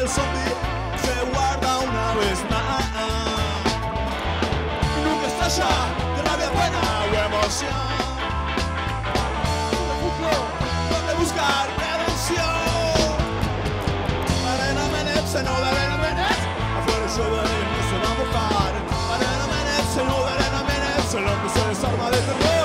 del zombie se guarda una vez más. Nunca estalla de rabia buena o emoción. Refugio donde buscar redención. Arena Menez, no de Arena Menez. Afuera llueve y no se va a mojar. Arena Menez, no de Arena Menez. El hombre se desarma de terror.